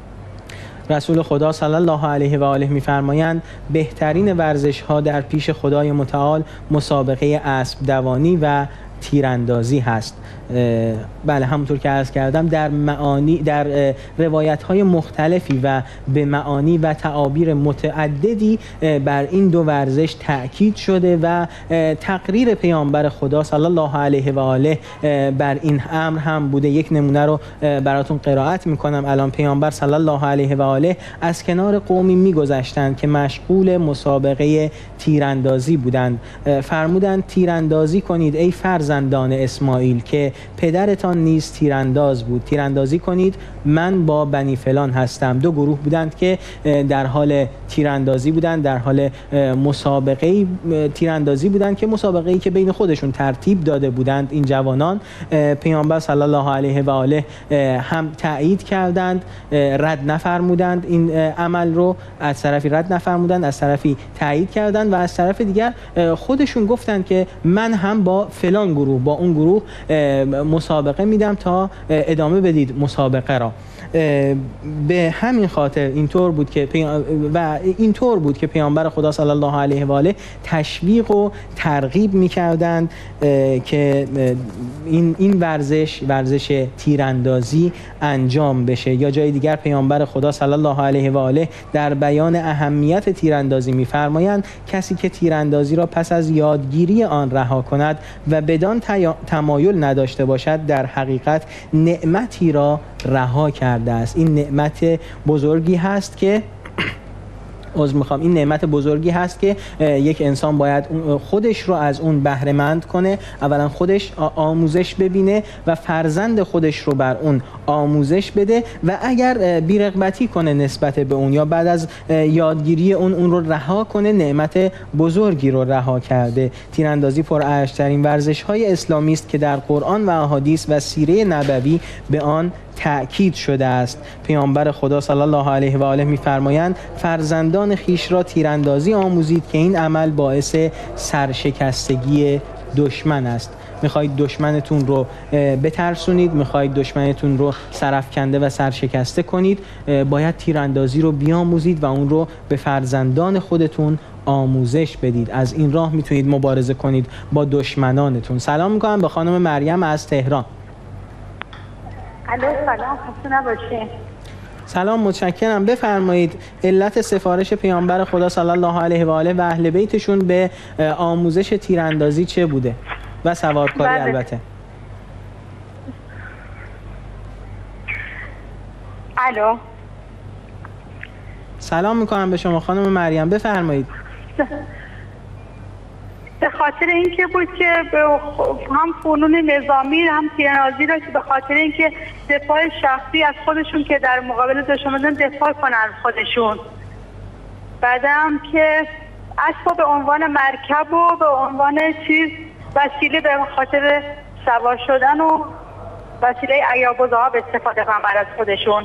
[SPEAKER 1] رسول خدا صلی الله علیه و آله می‌فرمایند بهترین ورزش ها در پیش خدای متعال مسابقه اسب دوانی و تیراندازی هست. بله، همونطور که عرض کردم در معانی در روایت های مختلفی و به معانی و تعابیر متعددی بر این دو ورزش تأکید شده و تقریر پیامبر خدا صلی الله علیه و آله بر این امر هم بوده. یک نمونه رو براتون قرائت میکنم الان. پیامبر صلی الله علیه و آله از کنار قومی میگذشتند که مشغول مسابقه تیراندازی بودند. فرمودند تیراندازی کنید ای فرزندان اسماعیل که پدرتان نیز تیرانداز بود. تیراندازی کنید، من با بنی فلان هستم. دو گروه بودند که در حال تیراندازی بودند، در حال مسابقه تیراندازی بودند که مسابقه‌ای که بین خودشون ترتیب داده بودند این جوانان. پیامبر صلی الله علیه و آله هم تایید کردند، رد نفرمودند این عمل رو، از طرفی رد نفرمودند، از طرفی تایید کردند و از طرف دیگر خودشون گفتند که من هم با فلان گروه، با اون گروه مسابقه میدم تا ادامه بدید مسابقه را. به همین خاطر اینطور بود که و اینطور بود که پیامبر خدا صلی الله علیه و آله تشویق و ترغیب می‌کردند که این این ورزش ورزش تیراندازی انجام بشه. یا جای دیگر پیامبر خدا صلی الله علیه و آله در بیان اهمیت تیراندازی می‌فرمایند کسی که تیراندازی را پس از یادگیری آن رها کند و بدان تمایل نداشته باشد در حقیقت نعمتی را رها کرده است. این نعمت بزرگی هست که عذر میخوام این نعمت بزرگی هست که یک انسان باید خودش رو از اون بهره مند کنه. اولا خودش آموزش ببینه و فرزند خودش رو بر اون آموزش بده و اگر بی‌رغبتی کنه نسبت به اون یا بعد از یادگیری اون اون رو رها کنه، نعمت بزرگی رو رها کرده. تیراندازی پرارزش‌ترین ورزش‌های اسلامی است که در قرآن و احادیث و سیره نبوی به آن تأکید شده است. پیامبر خدا صلی الله علیه و آله می‌فرمایند فرزندان خیش را تیراندازی آموزید که این عمل باعث سرشکستگی دشمن است. میخواید دشمنتون رو بترسونید، میخواید دشمنتون رو سرافکنده و سرشکسته کنید، باید تیراندازی رو بیاموزید و اون رو به فرزندان خودتون آموزش بدید. از این راه میتونید مبارزه کنید با دشمنانتون. سلام میکنم به خانم مریم از تهران.
[SPEAKER 4] الو سلام، خسته نباشید.
[SPEAKER 1] سلام، متشکرم. بفرمایید علت سفارش پیامبر خدا صلی الله علیه و آله و اهل بیتشون به آموزش تیراندازی چه بوده و سوارکاری؟
[SPEAKER 4] بله.
[SPEAKER 1] البته.
[SPEAKER 4] الو
[SPEAKER 1] سلام میکنم به شما خانم مریم، بفرمایید.
[SPEAKER 4] به خاطر اینکه بود که هم فنون نظامی هم تیراندازی را که به خاطر اینکه دفاع شخصی از خودشون که در مقابل دشمنان دفاع کنن از خودشون، بعدم که اسب به عنوان مرکب و به عنوان چیز وسیله به خاطر سوار شدن و وسیله عیاب‌الضعاف استفاده کنن برای خودشون.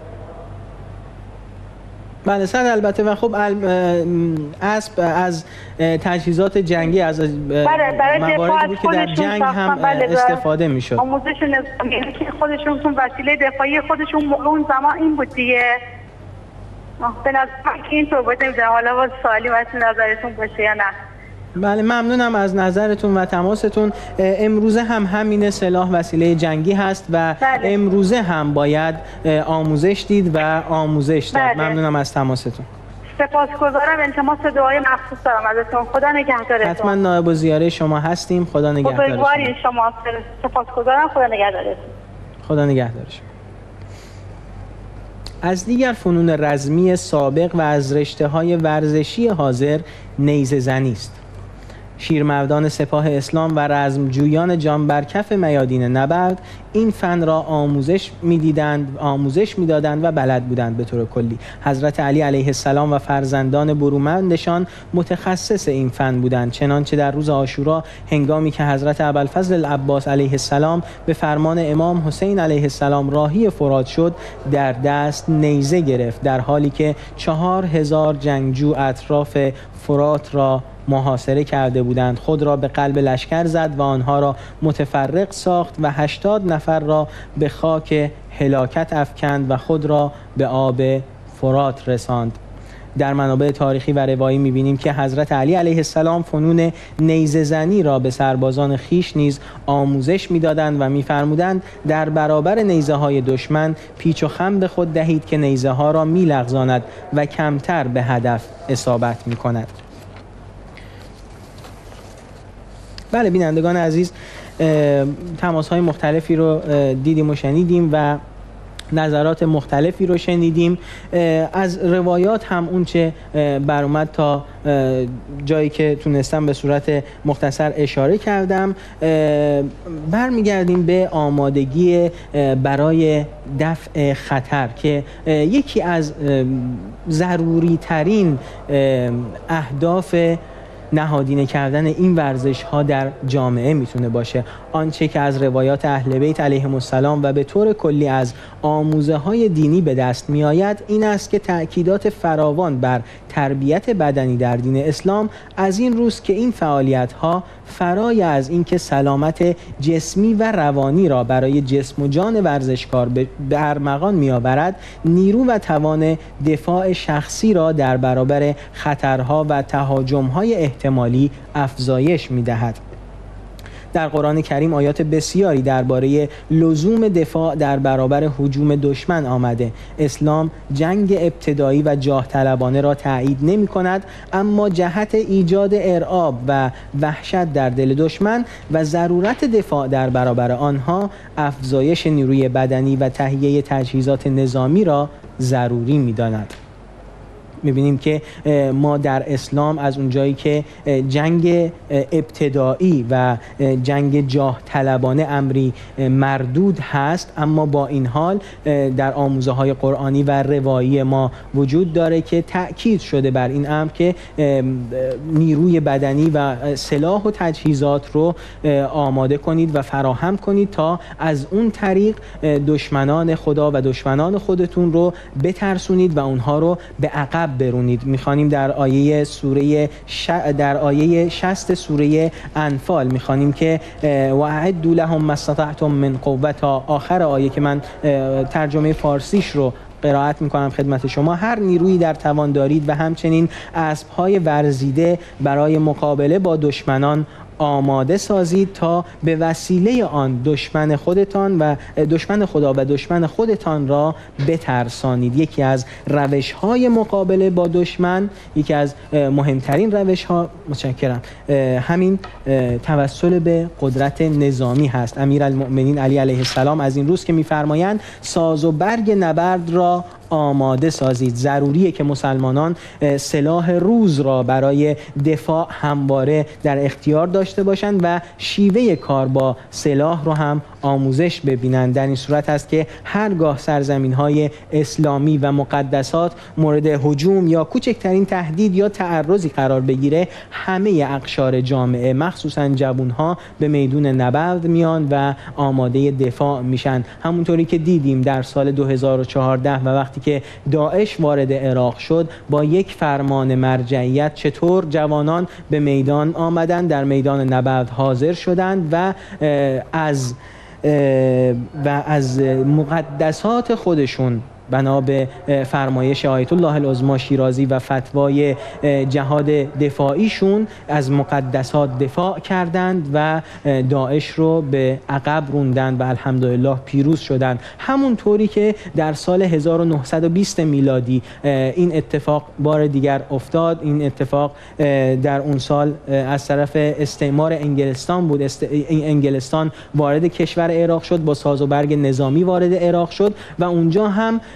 [SPEAKER 1] بله صد البته. و خب اسب از تجهیزات جنگی، از مواردی بود که در جنگ هم استفاده میشد.
[SPEAKER 4] آموزش نظامی که خودشون تون وسیله دفاعی خودشون موقع اون زمان این بود دیگه. به نظر من که اینطور بود. نمیدونم حالا باز سوالی واسه نظرتون باشه یا نه.
[SPEAKER 1] بله ممنونم از نظرتون و تماستون. امروزه هم همین سلاح وسیله جنگی هست و بله. امروزه هم باید آموزش دید و آموزش داد. بله. ممنونم از تماستون.
[SPEAKER 4] سپاسگزارم. التماس دعای مخصوص دارم ازتون. خدا نگهدارتون.
[SPEAKER 1] حتما نایب الزیاره شما هستیم. خدا نگهدار شما.
[SPEAKER 4] شما سپاسگزارم. خدا نگهدارتون.
[SPEAKER 1] خدا نگهدار شما. از دیگر فنون رزمی سابق و از رشته‌های ورزشی حاضر نیزه زنی است. شیرمردان سپاه اسلام و رزمجویان جان بر کف میادین نبرد این فن را آموزش می‌دیدند، آموزش می‌دادند و بلد بودند. به طور کلی حضرت علی علیه السلام و فرزندان برومندشان متخصص این فن بودند، چنانچه در روز عاشورا هنگامی که حضرت ابوالفضل العباس علیه السلام به فرمان امام حسین علیه السلام راهی فرات شد، در دست نیزه گرفت، در حالی که چهار هزار جنگجو اطراف فرات را محاصره کرده بودند. خود را به قلب لشکر زد و آنها را متفرق ساخت و هشتاد نفر را به خاک هلاکت افکند و خود را به آب فرات رساند. در منابع تاریخی و روایی می‌بینیم که حضرت علی علیه السلام فنون نیزه زنی را به سربازان خیش نیز آموزش می‌دادند و می‌فرمودند در برابر نیزه‌های دشمن پیچ و خم به خود دهید که نیزه‌ها را می‌لغزاند و کمتر به هدف اصابت می‌کند. بله بینندگان عزیز، تماس‌های مختلفی رو دیدیم و شنیدیم و نظرات مختلفی رو شنیدیم. از روایات هم اون چه بر اومد تا جایی که تونستم به صورت مختصر اشاره کردم. برمیگردیم به آمادگی برای دفع خطر که یکی از ضروری ترین اهداف نهادینه کردن این ورزش ها در جامعه میتونه باشه. آنچه که از روایات اهل بیت علیهم السلام و به طور کلی از آموزه های دینی به دست می آید این است که تأکیدات فراوان بر تربیت بدنی در دین اسلام از این روز که این فعالیت ها فرای از اینکه سلامت جسمی و روانی را برای جسم و جان ورزشکار به ارمغان می آورد، نیرو و توان دفاع شخصی را در برابر خطرها و تهاجم‌های احتمالی افزایش می دهد. در قرآن کریم آیات بسیاری درباره لزوم دفاع در برابر هجوم دشمن آمده. اسلام جنگ ابتدایی و جاه طلبانه را تایید نمی کند، اما جهت ایجاد ارعاب و وحشت در دل دشمن و ضرورت دفاع در برابر آنها افزایش نیروی بدنی و تهیه تجهیزات نظامی را ضروری می داند. می‌بینیم که ما در اسلام از اونجایی که جنگ ابتدایی و جنگ جاه طلبانه امری مردود هست، اما با این حال در آموزه‌های قرآنی و روایی ما وجود داره که تأکید شده بر این امر که نیروی بدنی و سلاح و تجهیزات رو آماده کنید و فراهم کنید تا از اون طریق دشمنان خدا و دشمنان خودتون رو بترسونید و اونها رو به عقب برونید. میخوانیم در آیه سوره ش... در آیه شصت سوره انفال میخوانیم که وَأَعِدُّوا لَهُم مَّا اسْتَطَعْتُم مِّن قُوَّةٍ تا آخر آیه که من ترجمه فارسیش رو قرائت میکنم خدمت شما. هر نیرویی در توان دارید و همچنین اسب‌های ورزیده برای مقابله با دشمنان آماده سازید تا به وسیله آن دشمن خودتان و دشمن خدا و دشمن خودتان را بترسانید. یکی از روش‌های مقابله با دشمن، یکی از مهمترین روش‌ها متشکرم همین توسل به قدرت نظامی هست. امیرالمؤمنین علی علیه السلام از این روز که می‌فرمایند ساز و برگ نبرد را آماده سازید. ضروریه که مسلمانان سلاح روز را برای دفاع همواره در اختیار داشته باشند و شیوه کار با سلاح رو هم آموزش ببینند. در این صورت است که هرگاه سرزمین‌های اسلامی و مقدسات مورد هجوم یا کوچکترین تهدید یا تعرضی قرار بگیره، همه اقشار جامعه مخصوصاً جوان‌ها به میدون نبرد میان و آماده دفاع میشن. همونطوری که دیدیم در سال دو هزار و چهارده و وقتی که داعش وارد عراق شد، با یک فرمان مرجعیت چطور جوانان به میدان آمدن، در میدان نبرد حاضر شدند و از و از مقدسات خودشون بنا به فرمایش آیت الله العظمی شیرازی و فتوای جهاد دفاعیشون از مقدسات دفاع کردند و داعش رو به عقب روندند و الحمدلله پیروز شدند. همونطوری که در سال هزار و نهصد و بیست میلادی این اتفاق بار دیگر افتاد. این اتفاق در اون سال از طرف استعمار انگلستان بود. است... انگلستان وارد کشور عراق شد، با ساز و برگ نظامی وارد عراق شد و اونجا هم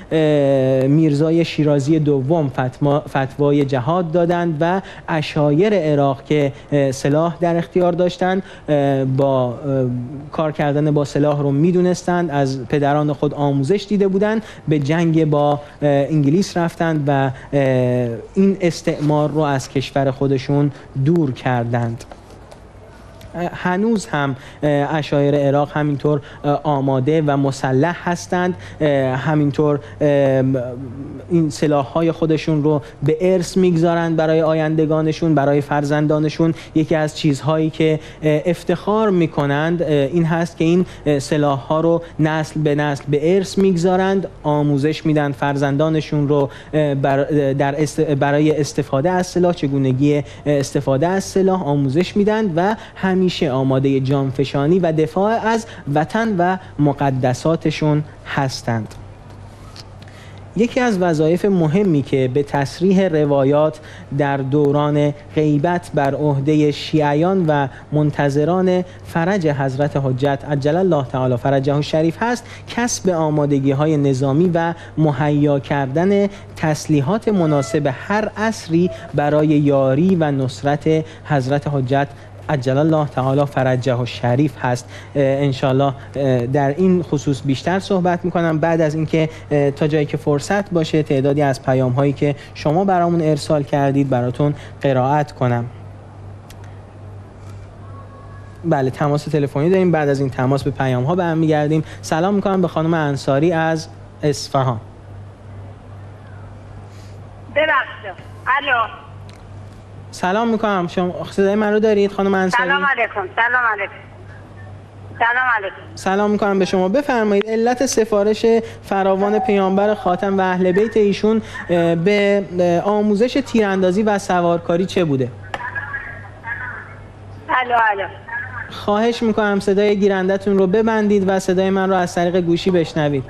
[SPEAKER 1] میرزای شیرازی دوم فتوای جهاد دادند و عشایر عراق که سلاح در اختیار داشتند با کار کردن با سلاح رو میدونستند، از پدران خود آموزش دیده بودند، به جنگ با انگلیس رفتند و این استعمار رو از کشور خودشون دور کردند. هنوز هم عشایر عراق همینطور آماده و مسلح هستند، همینطور این سلاح‌های خودشون رو به ارث میگذارند برای آیندگانشون، برای فرزندانشون. یکی از چیزهایی که افتخار میکنند این هست که این سلاح‌ها رو نسل به نسل به ارث میگذارند، آموزش میدن فرزندانشون رو در برای استفاده از سلاح، چگونگی استفاده از سلاح آموزش میدن و هم همیشه آماده جانفشانی و دفاع از وطن و مقدساتشون هستند. یکی از وظایف مهمی که به تصریح روایات در دوران غیبت بر عهده شیعیان و منتظران فرج حضرت حجت عجل الله تعالی فرجه الشریف هست، کسب آمادگی‌های نظامی و مهیا کردن تسلیحات مناسب هر عصری برای یاری و نصرت حضرت حجت عجل الله تعالی فرجه الشریف هست. انشالله در این خصوص بیشتر صحبت میکنم بعد از اینکه تا جایی که فرصت باشه تعدادی از پیام هایی که شما برامون ارسال کردید براتون قرائت کنم. بله، تماس تلفنی داریم. بعد از این تماس به پیام ها برمیگردیم. سلام میکنم به خانم انصاری از اصفهان.
[SPEAKER 5] ببخشید. الو.
[SPEAKER 1] سلام میکنم. شما صدای من رو دارید خانم انصاری؟
[SPEAKER 5] سلام علیکم. سلام علیکم. سلام علیکم.
[SPEAKER 1] سلام میکنم به شما. بفرمایید علت سفارش فراوان پیامبر خاتم و اهل بیت ایشون به آموزش تیراندازی و سوارکاری چه بوده؟
[SPEAKER 5] الو الو.
[SPEAKER 1] خواهش میکنم صدای گیرندتون رو ببندید و صدای من رو از طریق گوشی بشنوید.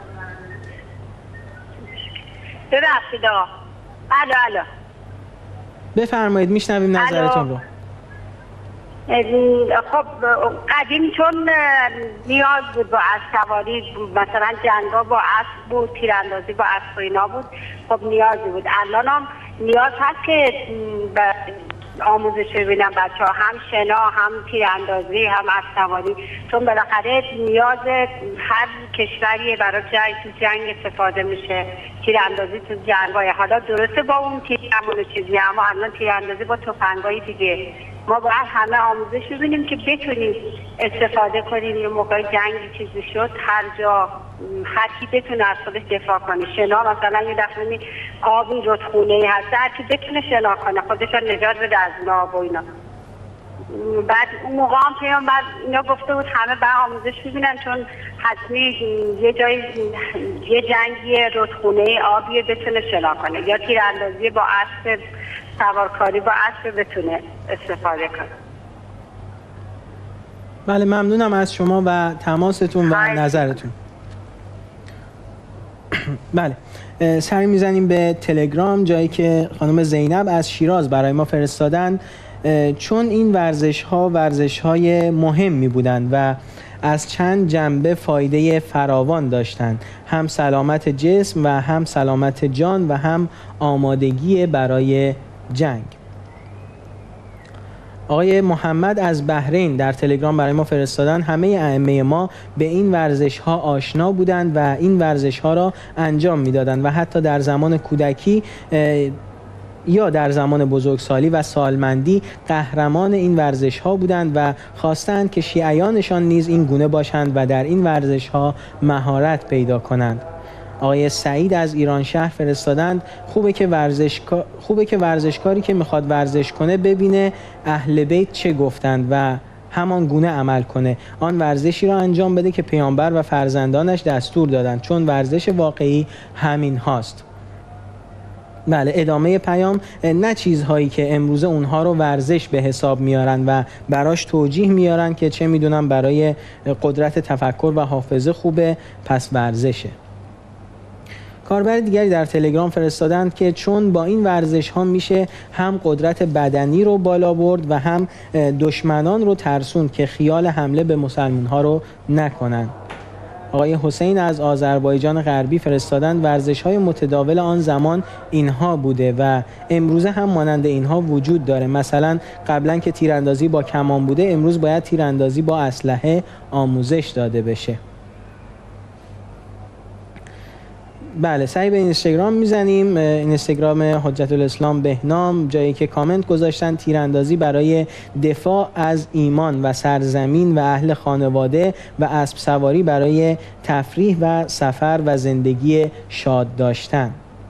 [SPEAKER 5] ببخشید آقا. الو الو.
[SPEAKER 1] بفرمایید میشنویم نظرتون رو.
[SPEAKER 5] خب قدیم چون نیاز بود با اسب سواری، مثلا جنگا با اسب بود، تیراندازی با اسب و اینا بود، خب نیازی بود. الان هم نیاز هست که آموزش ببینم بچه ها، هم شنا هم تیراندازی هم اسب سواری، چون بالاخره نیاز هر کشوری برای جنگ، تو جنگ استفاده میشه تیراندازی تو جنگای. حالا درسته با اون تیرمون چیزی، اما الان تیراندازی با تفنگایی دیگه. ما باید همه آموزش ببینیم که بتونیم استفاده کنیم. یه موقع جنگی چیزی شد هر جا هر کی بتونه از خودش دفاع کنه. شنا مثلا یه دفعه آبی رودخونه‌ای هست، هر کی بتونه شنا کنه خودش رو نجات بده از اون آب و اینا. بعد اون موقع هم پیامبر اینا گفته بود همه باید آموزش ببینن، چون حتمی یه جای یه جنگی رودخونه‌ای آبی بتونه شنا کنه، یا تیراندازی با اسب، سوارکاری با اسب بتونه استفاده کنه.
[SPEAKER 1] بله، ممنونم از شما و تماستون و های. نظرتون. بله، سری میزنیم به تلگرام، جایی که خانم زینب از شیراز برای ما فرستادن. چون این ورزش ها ورزش های مهمی بودند و از چند جنبه فایده فراوان داشتند، هم سلامت جسم و هم سلامت جان و هم آمادگی برای جنگ. آقای محمد از بحرین در تلگرام برای ما فرستادن همه ائمه ما به این ورزش ها آشنا بودند و این ورزش ها را انجام میدادند و حتی در زمان کودکی یا در زمان بزرگسالی و سالمندی قهرمان این ورزش ها بودند و خواستند که شیعیانشان نیز این گونه باشند و در این ورزش ها مهارت پیدا کنند. آقای سعید از ایران شهر فرستادند خوبه که ورزشکار خوبه که ورزشکاری که میخواد ورزش کنه ببینه اهل بیت چه گفتند و همان گونه عمل کنه، آن ورزشی را انجام بده که پیامبر و فرزندانش دستور دادند، چون ورزش واقعی همین هاست. بله، ادامه پیام. نه چیزهایی که امروزه اونها رو ورزش به حساب میارن و براش توجیه میارن که چه میدونم برای قدرت تفکر و حافظه خوبه، پس ورزشه. کاربر دیگری در تلگرام فرستادند که چون با این ورزش ها میشه هم قدرت بدنی رو بالا برد و هم دشمنان رو ترسوند که خیال حمله به مسلمان ها رو نکنن. آقای حسین از آذربایجان غربی فرستادند ورزش‌های متداول آن زمان اینها بوده و امروزه هم مانند اینها وجود داره. مثلا قبلا که تیراندازی با کمان بوده، امروز باید تیراندازی با اسلحه آموزش داده بشه. بله، سعی به اینستاگرام میزنیم. اینستاگرام حجت الاسلام بهنام، جایی که کامنت گذاشتن تیراندازی برای دفاع از ایمان و سرزمین و اهل خانواده و اسب سواری برای تفریح و سفر و زندگی شاد داشتن.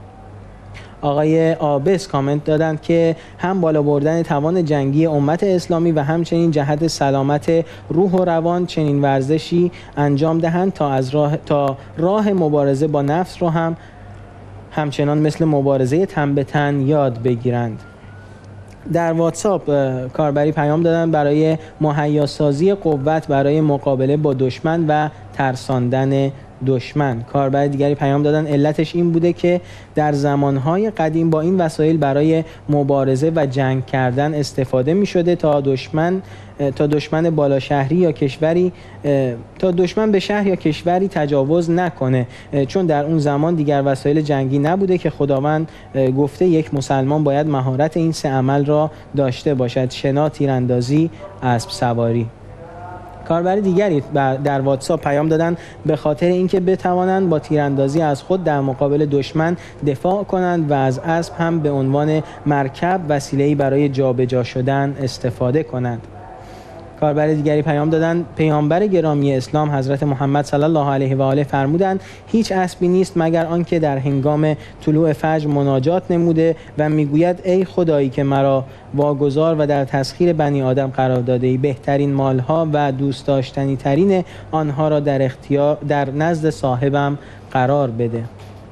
[SPEAKER 1] آقای آبس کامنت دادند که هم بالا بردن توان جنگی امت اسلامی و همچنین جهت سلامت روح و روان چنین ورزشی انجام دهند تا از راه تا راه مبارزه با نفس رو هم همچنان مثل مبارزه تن به تن یاد بگیرند. در واتساپ کاربری پیام دادن برای مهیاسازی قوت برای مقابله با دشمن و ترساندن دشمن. کاربر دیگری پیام دادن علتش این بوده که در زمانهای قدیم با این وسایل برای مبارزه و جنگ کردن استفاده می شده تا دشمن تا دشمن بالا شهری یا کشوری تا دشمن به شهر یا کشوری تجاوز نکنه، چون در اون زمان دیگر وسایل جنگی نبوده که خداوند گفته یک مسلمان باید مهارت این سه عمل را داشته باشد: شنا، تیراندازی، اسب سواری. کاربر دیگری در واتساپ پیام دادن به خاطر اینکه بتوانند با تیراندازی از خود در مقابل دشمن دفاع کنند و از اسب هم به عنوان مرکب وسیله‌ای برای جابجا شدن استفاده کنند. کاربر دیگری پیام دادن پیامبر گرامی اسلام حضرت محمد صلی الله علیه و آله فرمودند هیچ اسبی نیست مگر آنکه در هنگام طلوع فجر مناجات نموده و میگوید ای خدایی که مرا واگذار و در تسخیر بنی آدم قرار داده ای، بهترین مالها و دوست داشتنی ترین آنها را در اختیار در نزد صاحبم قرار بده.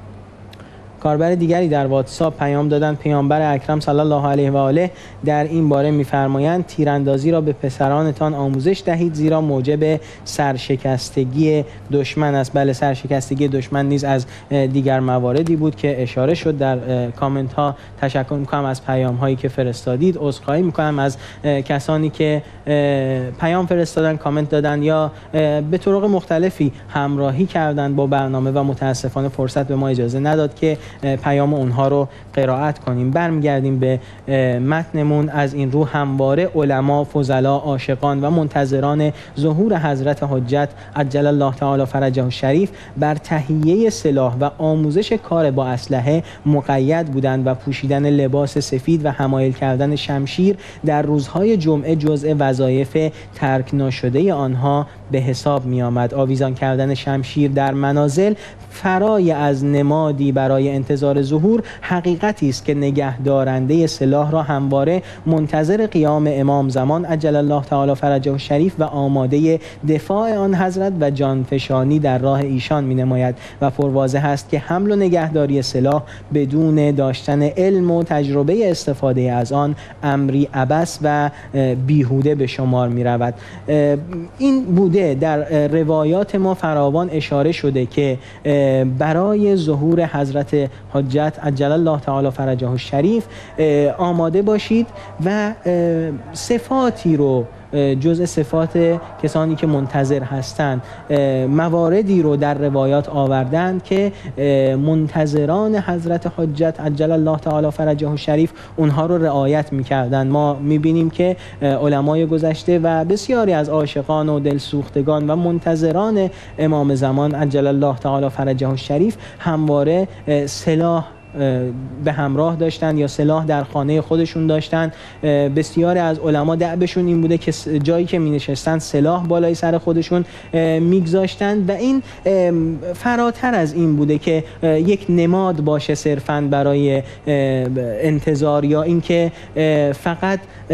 [SPEAKER 1] کاربر دیگری در واتساپ پیام دادن پیامبر اکرم صلی الله علیه و آله در این باره می‌فرمایند تیراندازی را به پسرانتان آموزش دهید زیرا موجب سرشکستگی دشمن است. بله، سرشکستگی دشمن نیز از دیگر مواردی بود که اشاره شد در کامنت ها. تشکر می‌کنم از پیام هایی که فرستادید. عذرخواهی می‌کنم از کسانی که پیام فرستادن، کامنت دادن یا به طرق مختلفی همراهی کردند با برنامه و متاسفانه فرصت به ما اجازه نداد که پیام اونها رو قرائت کنیم. برمیگردیم به متنمون. از این رو همواره علما، فضلا، عاشقان و منتظران ظهور حضرت حجت عجل الله تعالی فرجه الشریف بر تهیه سلاح و آموزش کار با اسلحه مقید بودند و پوشیدن لباس سفید و حمایل کردن شمشیر در روزهای جمعه جزء وظایف ترک نشده آنها به حساب می آمد. آویزان کردن شمشیر در منازل فرای از نمادی برای انتظار ظهور حقیقتی است که نگهدارنده سلاح را همواره منتظر قیام امام زمان عجل الله تعالی فرجه الشریف و آماده دفاع آن حضرت و جانفشانی در راه ایشان می نماید و پرواضح است که حمل و نگهداری سلاح بدون داشتن علم و تجربه استفاده از آن امری عبث و بیهوده به شمار می رود. این بوده در روایات ما فراوان اشاره شده که برای ظهور حضرت حجت عجل الله تعالی فرجه الشریف آماده باشید و صفاتی رو جزء صفات کسانی که منتظر هستند مواردی رو در روایات آوردند که منتظران حضرت حجت عجل الله تعالی فرجه الشریف اونها رو رعایت می‌کردند. ما می‌بینیم که علمای گذشته و بسیاری از عاشقان و دلسوختگان و منتظران امام زمان عجل الله تعالی فرجه الشریف همواره سلاح به همراه داشتن یا سلاح در خانه خودشون داشتن. بسیاری از علما دعبشون این بوده که جایی که می نشستن سلاح بالای سر خودشون میگذاشتن و این فراتر از این بوده که یک نماد باشه صرفاً برای انتظار یا اینکه فقط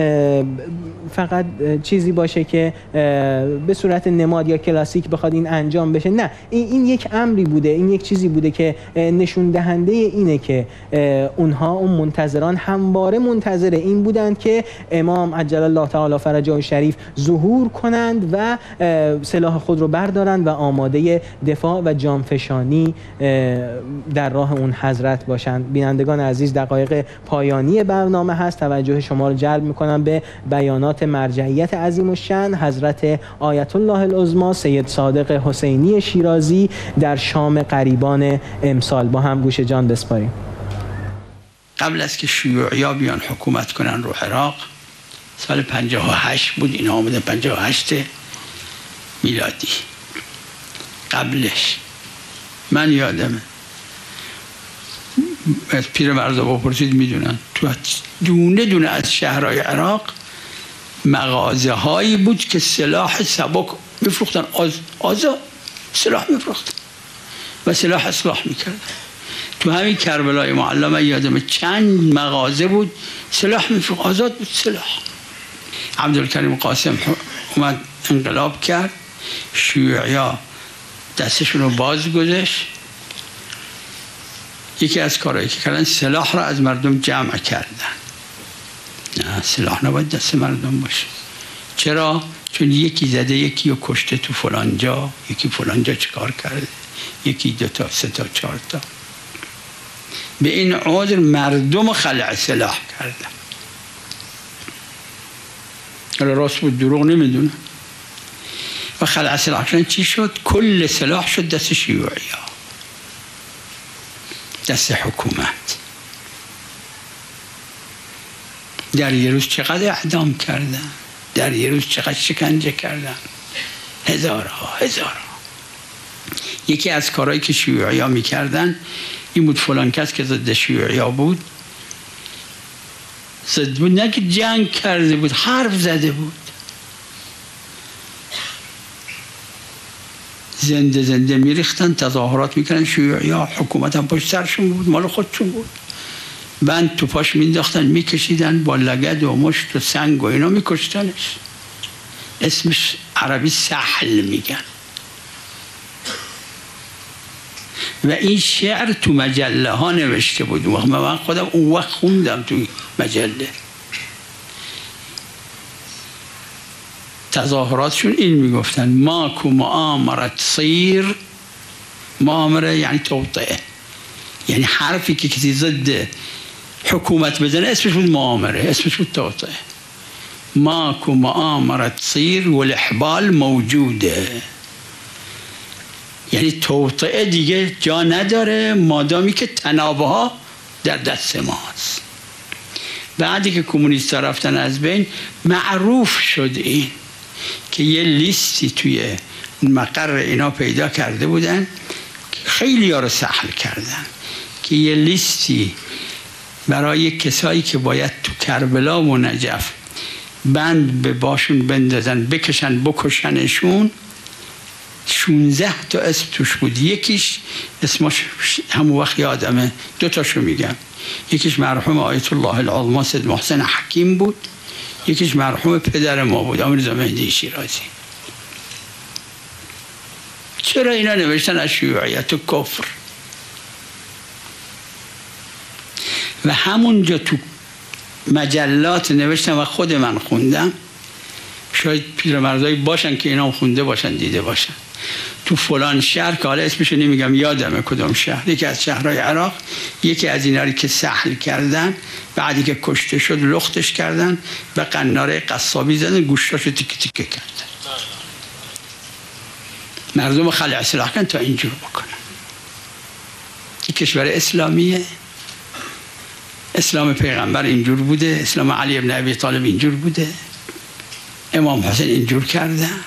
[SPEAKER 1] فقط چیزی باشه که به صورت نماد یا کلاسیک بخواد این انجام بشه. نه، این, این یک امری بوده، این یک چیزی بوده که نشون دهنده اینه که اونها اون منتظران همواره منتظر این بودند که امام عجل الله تعالی فرجه شریف ظهور کنند و سلاح خود رو بردارند و آماده دفاع و جانفشانی در راه اون حضرت باشند. بینندگان عزیز، دقایق پایانی برنامه هست. توجه شما رو جلب میکنم به بیانات مرجعیت عظیم الشأن حضرت آیت الله العظما سید صادق حسینی شیرازی در شام قریبان امسال. با هم گوش جان بسپاریم.
[SPEAKER 6] قبل از که شیوعی‌ها بیان حکومت کنن رو عراق، سال پنجاه و هشت بود، این آمده پنجاه و هشت میلادی. قبلش من یادمه از پیر مرزا بپرسید میدونن تو دونه دونه از شهرهای عراق مغازه هایی بود که سلاح سبک میفروختن، آز آزا سلاح میفروختن و سلاح اصلاح میکردن. تو همین کربلای معلم یادمه چند مغازه بود سلاح میفروخت، آزاد بود سلاح. عبدالکریم قاسم اومد انقلاب کرد، شیوعی‌ها دستشون رو باز گذاشت. یکی از کارهایی که کردن سلاح را از مردم جمع کردن. نه، سلاح نباید دست مردم باشه. چرا؟ چون یکی زده یکی رو کشته تو فلان جا، یکی فلان جا چیکار کرده، یکی دو تا سه تا چهار تا. به این عذر مردم خلع سلاح کردن. حالا راست بود دروغ نمیدونم. و خلع سلاح کردن چی شد؟ کل سلاح شد دست شیوعی‌ها، دست حکومت. در یه روز چقدر اعدام کردن، در یه روز چقدر شکنجه کردن، هزارها هزارها. یکی از کارهایی که شیوعی‌ها میکردن این بود، فلان کس که ضد شیوعی‌ها بود، ضد بود، نه که جنگ کرده بود، حرف زده بود، زنده زنده میریختن، تظاهرات میکردن. شیوعی‌ها حکومت هم پشت سرشون بود، مال خودشون بود، بند تو پاش مینداختن میکشیدن، با لگد و مشت و سنگ و اینا میکشتنش. اسمش عربی سحل میگن. و این شعر تو مجله ها نوشته بود. من خودم اون وقت خوندم تو مجله. تظاهراتشون این میگفتن: ماکو معامره تصیر. معامره یعنی توطئه، یعنی حرفی که کسی ضد حکومت بزنه اسمش بود معامره، اسمش بود توطئه. ماکو معامره تصیر والاحبال موجوده، یعنی توطئه دیگه جا نداره مادامی که تنابه ها در دست ماست. بعدی که کمونیست‌ها رفتن از بین، معروف شد این که یه لیستی توی مقر اینا پیدا کرده بودن، خیلی ها رو سهل کردن که یه لیستی برای کسایی که باید تو کربلا و نجف بند به باشون بندازن، بکشن بکشنشون، شونزده تا اسم توش بود. یکیش اسمش همون وقت یادمه، دو تاشو میگم. یکیش مرحوم آیت الله العظما سید محسن حکیم بود، یکیش مرحوم پدر ما بود امیرزا مهدی شیرازی. چرا اینا نوشتن از شیوعیت و کفر؟ و همونجا تو مجلات نوشتن و خود من خوندم، شاید پیرمردایی باشن که اینا خونده باشن دیده باشن. تو فلان شهر که حالا اسمشو نمیگم، یادمه کدوم شهر، یکی از شهرهای عراق، یکی از اینا رو که سهل کردن، بعدی که کشته شد لختش کردن، به قناره قصابی زدن، گوشتاشو تیکه تیکه کردن. مردم خلع سلاح کردن تا اینجور بکنن. این کشور اسلامیه، اسلام پیغمبر اینجور بوده، اسلام علی ابن ابی طالب اینجور بوده، امام حسین اینجور کردن.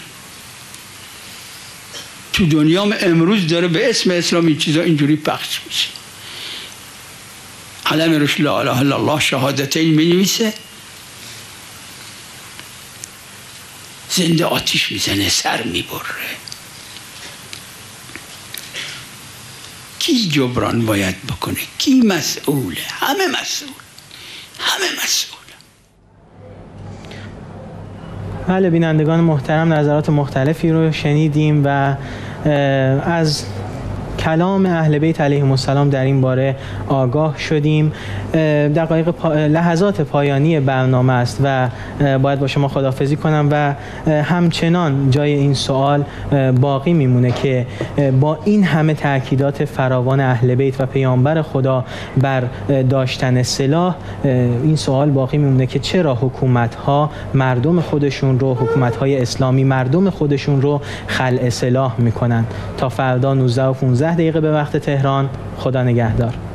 [SPEAKER 6] تو دنیا امروز داره به اسم اسلام این چیزا اینجوری پخش میشه. علم روش لا اله الا الله شهادتین می نویسه، زنده آتیش میزنه، سر میبره. کی جبران باید بکنه؟ کی مسئوله؟ همه مسئول، همه مسئول.
[SPEAKER 1] بله بینندگان محترم، نظرات مختلفی رو شنیدیم و از کلام اهل بیت علیهم السلام در این باره آگاه شدیم. دقایق پا... لحظات پایانی برنامه است و باید با شما خداحافظی کنم و همچنان جای این سوال باقی میمونه که با این همه تأکیدات فراوان اهل بیت و پیامبر خدا بر داشتن سلاح، این سوال باقی میمونه که چرا حکومت‌ها مردم خودشون رو، حکومت‌های اسلامی مردم خودشون رو خلع سلاح میکنن. تا فردا نوزده و پانزده دقیقه به وقت تهران. خدا نگهدار.